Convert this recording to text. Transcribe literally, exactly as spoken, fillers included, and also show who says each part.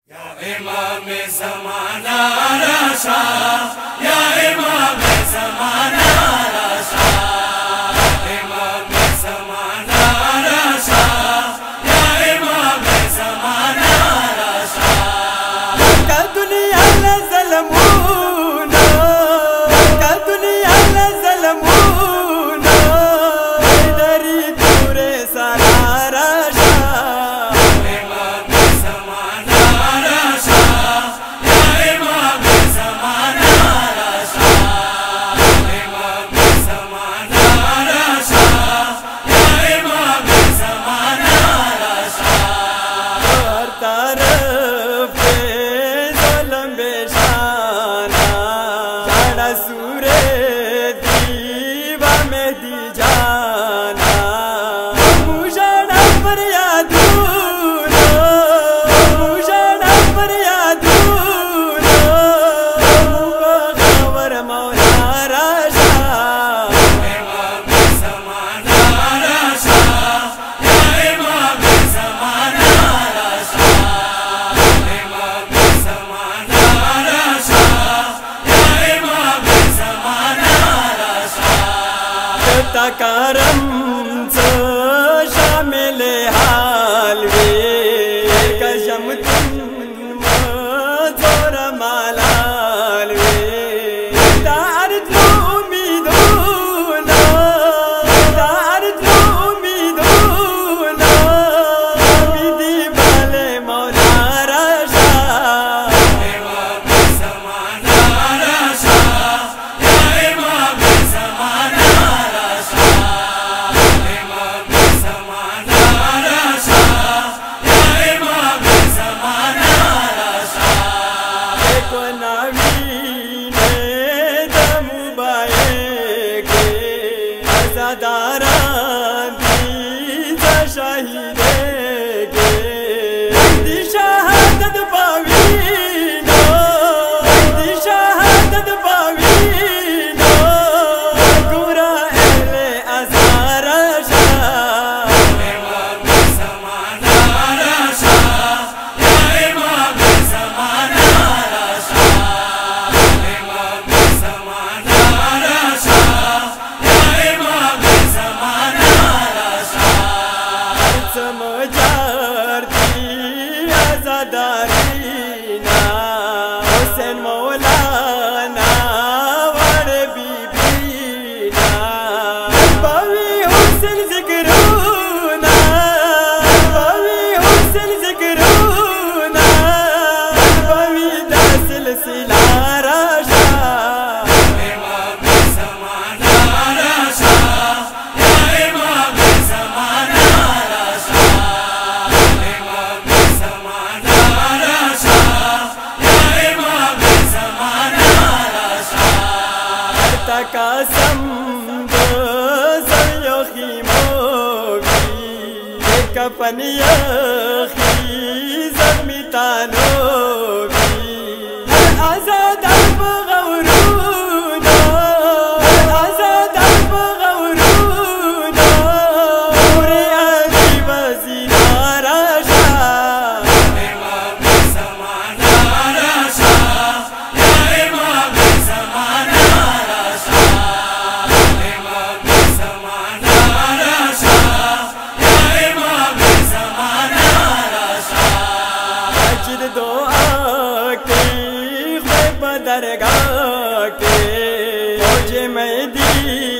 Speaker 1: یا امام زمانہ راشا، یا امام زمانہ راشا، امام زمانہ راشا، یا امام زمانہ راشا.
Speaker 2: کا دنیا نہ ظلمونا، کا دنیا نہ ظلمونا، دری پورے سارا راشا. تکرم سے شامل حال وی کشم تم زور مالال وی دار جو امیدونا، دار جو امیدونا، امیدی بالے مولا راشا.
Speaker 1: امام زمانہ راشا، یا امام زمانہ
Speaker 2: داران دیز شہیدے کے دی شہادت پاوینا، دی شہادت پاوینا، گورا اہل ازہر شاہ.
Speaker 1: امام زمانہ راشا، یا امام زمانہ راشا، امام زمانہ راشا،
Speaker 2: سمجھار دی ازادارینا، حسین مولانا وڑ بی بینا، باوی حسین ذکرونا، باوی حسین ذکرونا، باوی دا سلسلہ راشا.
Speaker 1: امام زمانہ راشا، یا امام زمانہ راشا، امام زمانہ راشا، یا امام زمانہ راشا.
Speaker 2: تقاسم دو سویو خیموگی، کفن یخی زمی تانوگی، آزاد بغورونا، آزاد بغورونا، پورے علی وزیرہ راشا.
Speaker 1: امام زمانہ راشا، یا امام زمانہ راشا، امام زمانہ راشا، یا امام زمانہ راشا.
Speaker 2: اجر دعا کی خوب درگاہ کے، مجھے میں دی